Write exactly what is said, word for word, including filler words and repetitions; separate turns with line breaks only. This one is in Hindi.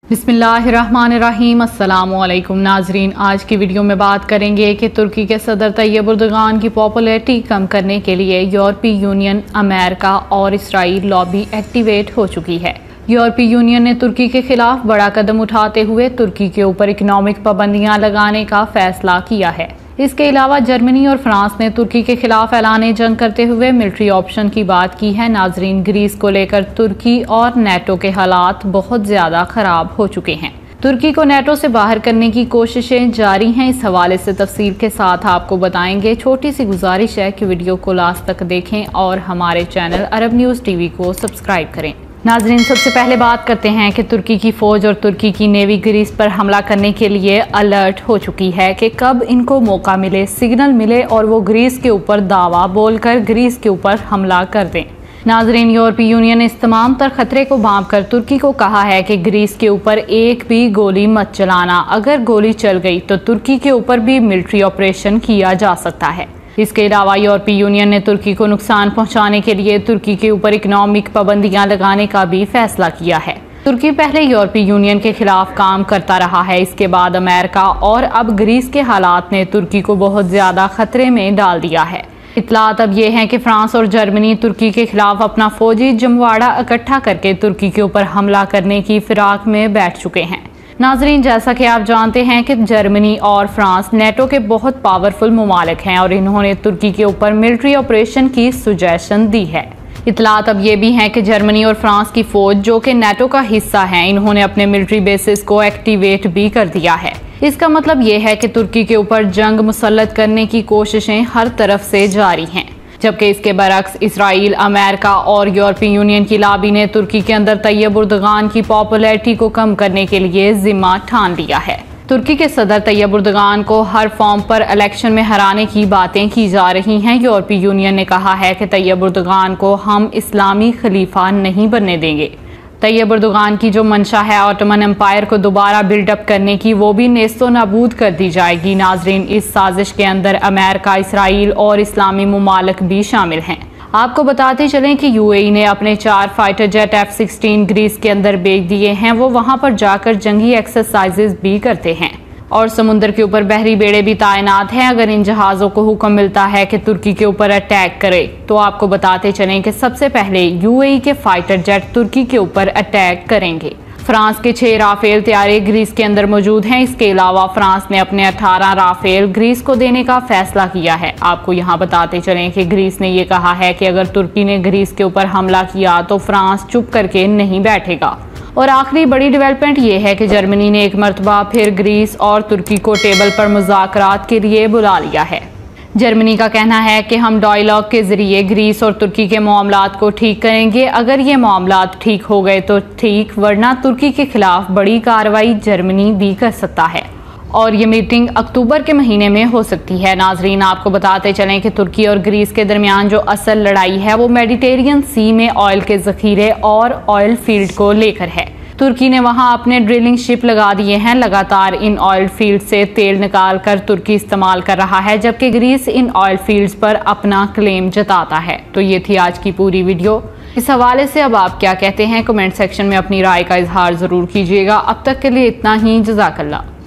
बिस्मिल्लाहिर्रहमानिर्रहीम। अस्सलामुअलैकुम नाजरीन, आज की वीडियो में बात करेंगे कि तुर्की के सदर तैयब उर्दुगान की पॉपुलैरिटी कम करने के लिए यूरोपीय यूनियन, अमेरिका और इसराइल लॉबी एक्टिवेट हो चुकी है। यूरोपीय यूनियन ने तुर्की के खिलाफ बड़ा कदम उठाते हुए तुर्की के ऊपर इकोनॉमिक पाबंदियां लगाने का फैसला किया है। इसके अलावा जर्मनी और फ्रांस ने तुर्की के खिलाफ ऐलान जंग करते हुए मिलिट्री ऑप्शन की बात की है। नाजरीन, ग्रीस को लेकर तुर्की और नेटो के हालात बहुत ज्यादा खराब हो चुके हैं। तुर्की को नेटो से बाहर करने की कोशिशें जारी हैं। इस हवाले से तफसील के साथ आपको बताएंगे। छोटी सी गुजारिश है कि वीडियो को लास्ट तक देखें और हमारे चैनल अरब न्यूज़ टीवी को सब्सक्राइब करें। नाजरीन, सबसे पहले बात करते हैं कि तुर्की की फौज और तुर्की की नेवी ग्रीस पर हमला करने के लिए अलर्ट हो चुकी है कि कब इनको मौका मिले, सिग्नल मिले और वो ग्रीस के ऊपर दावा बोलकर ग्रीस के ऊपर हमला कर दें। नाजरीन, यूरोपीय यूनियन ने इस तमाम तर खतरे को भांपकर तुर्की को कहा है कि ग्रीस के ऊपर एक भी गोली मत चलाना। अगर गोली चल गई तो तुर्की के ऊपर भी मिलिट्री ऑपरेशन किया जा सकता है। इसके अलावा यूरोपीय यूनियन ने तुर्की को नुकसान पहुंचाने के लिए तुर्की के ऊपर इकोनॉमिक पाबंदियां लगाने का भी फैसला किया है। तुर्की पहले यूरोपीय यूनियन के खिलाफ काम करता रहा है, इसके बाद अमेरिका और अब ग्रीस के हालात ने तुर्की को बहुत ज्यादा खतरे में डाल दिया है। इतलात अब ये है कि फ्रांस और जर्मनी तुर्की के खिलाफ अपना फौजी जमवाड़ा इकट्ठा करके तुर्की के ऊपर हमला करने की फिराक में बैठ चुके हैं। नाजरीन, जैसा कि आप जानते हैं कि जर्मनी और फ्रांस नेटो के बहुत पावरफुल ममालिक हैं और इन्होंने तुर्की के ऊपर मिलिट्री ऑपरेशन की सुजेशन दी है। इतलात अब ये भी हैं कि जर्मनी और फ्रांस की फौज, जो कि नेटो का हिस्सा है, इन्होंने अपने मिलिट्री बेसिस को एक्टिवेट भी कर दिया है। इसका मतलब ये है कि तुर्की के ऊपर जंग मुसल्लत करने की कोशिशें हर तरफ से जारी हैं। जबकि इसके बरक्स इसराइल, अमेरिका और यूरोपीय यूनियन की लॉबी ने तुर्की के अंदर तैयब उर्दुगान की पॉपुलैरिटी को कम करने के लिए जिम्मा ठान लिया है। तुर्की के सदर तैयब उर्दुगान को हर फॉर्म पर इलेक्शन में हराने की बातें की जा रही हैं। यूरोपीय यूनियन ने कहा है कि तैयब उर्दुगान को हम इस्लामी खलीफा नहीं बनने देंगे। तैयब उर्दुगान की जो मंशा है ऑटोमन एम्पायर को दोबारा बिल्डअप करने की, वो भी नेस्तो नाबूद कर दी जाएगी। नाजरीन, इस साजिश के अंदर अमेरिका, इसराइल और इस्लामी ममालिक भी शामिल हैं। आपको बताते चलें कि यूएई ने अपने चार fighter jet F sixteen Greece के अंदर भेज दिए हैं। वो वहां पर जाकर जंगी एक्सरसाइजेज भी करते हैं और समुद्र के ऊपर बहरी बेड़े भी तैनात हैं। अगर इन जहाज़ों को हुक्म मिलता है कि तुर्की के ऊपर अटैक करे तो आपको बताते चलें कि सबसे पहले यूएई के फाइटर जेट तुर्की के ऊपर अटैक करेंगे। फ्रांस के छह राफेल तैयारे ग्रीस के अंदर मौजूद हैं। इसके अलावा फ्रांस ने अपने अठारह राफेल ग्रीस को देने का फैसला किया है। आपको यहाँ बताते चलें कि ग्रीस ने ये कहा है कि अगर तुर्की ने ग्रीस के ऊपर हमला किया तो फ्रांस चुप करके नहीं बैठेगा। और आखिरी बड़ी डेवलपमेंट ये है कि जर्मनी ने एक मरतबा फिर ग्रीस और तुर्की को टेबल पर मुज़ाकरात के लिए बुला लिया है। जर्मनी का कहना है कि हम डायलॉग के जरिए ग्रीस और तुर्की के मामलात को ठीक करेंगे। अगर ये मामलात ठीक हो गए तो ठीक, वरना तुर्की के खिलाफ बड़ी कार्रवाई जर्मनी भी कर सकता है और ये मीटिंग अक्टूबर के महीने में हो सकती है। नाजरीन, आपको बताते चलें कि तुर्की और ग्रीस के दरमियान जो असल लड़ाई है वो मेडिटेरियन सी में ऑयल के जखीरे और ऑयल फील्ड को लेकर है। तुर्की ने वहां अपने ड्रिलिंग शिप लगा दिए हैं। लगातार इन ऑयल फील्ड से तेल निकाल कर तुर्की इस्तेमाल कर रहा है, जबकि ग्रीस इन ऑयल फील्ड्स पर अपना क्लेम जताता है। तो ये थी आज की पूरी वीडियो। इस हवाले से अब आप क्या कहते हैं, कमेंट सेक्शन में अपनी राय का इजहार जरूर कीजिएगा। अब तक के लिए इतना ही। जज़ाकल्लाह।